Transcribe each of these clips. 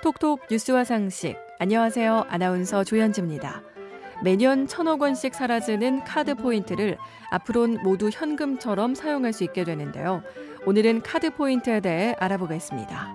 톡톡 뉴스와 상식. 안녕하세요. 아나운서 조현지입니다. 매년 1,000억 원씩 사라지는 카드 포인트를 앞으로는 모두 현금처럼 사용할 수 있게 되는데요. 오늘은 카드 포인트에 대해 알아보겠습니다.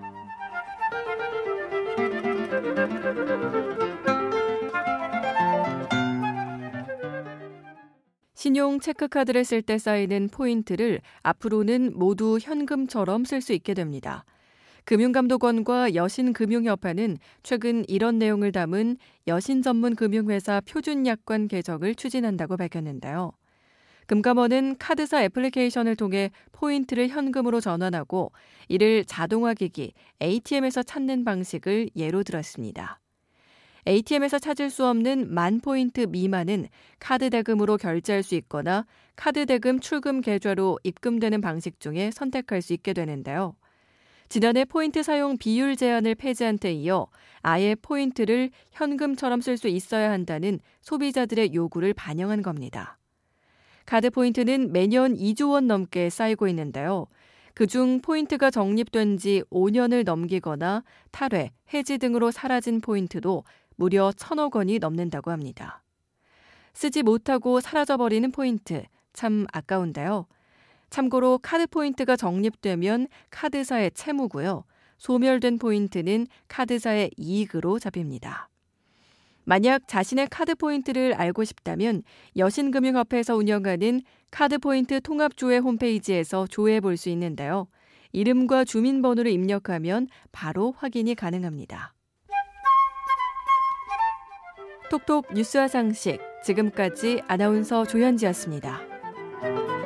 신용 체크카드를 쓸 때 쌓이는 포인트를 앞으로는 모두 현금처럼 쓸 수 있게 됩니다. 금융감독원과 여신금융협회는 최근 이런 내용을 담은 여신전문금융회사 표준약관 개정을 추진한다고 밝혔는데요. 금감원은 카드사 애플리케이션을 통해 포인트를 현금으로 전환하고 이를 자동화기기 ATM에서 찾는 방식을 예로 들었습니다. ATM에서 찾을 수 없는 10,000포인트 미만은 카드 대금으로 결제할 수 있거나 카드 대금 출금 계좌로 입금되는 방식 중에 선택할 수 있게 되는데요. 지난해 포인트 사용 비율 제한을 폐지한 데 이어 아예 포인트를 현금처럼 쓸 수 있어야 한다는 소비자들의 요구를 반영한 겁니다. 카드 포인트는 매년 2조 원 넘게 쌓이고 있는데요. 그중 포인트가 적립된 지 5년을 넘기거나 탈회, 해지 등으로 사라진 포인트도 무려 1,000억 원이 넘는다고 합니다. 쓰지 못하고 사라져버리는 포인트, 참 아까운데요. 참고로 카드 포인트가 적립되면 카드사의 채무고요. 소멸된 포인트는 카드사의 이익으로 잡힙니다. 만약 자신의 카드 포인트를 알고 싶다면 여신금융협회에서 운영하는 카드 포인트 통합조회 홈페이지에서 조회해 볼 수 있는데요. 이름과 주민번호를 입력하면 바로 확인이 가능합니다. 톡톡 뉴스와 상식, 지금까지 아나운서 조현지였습니다.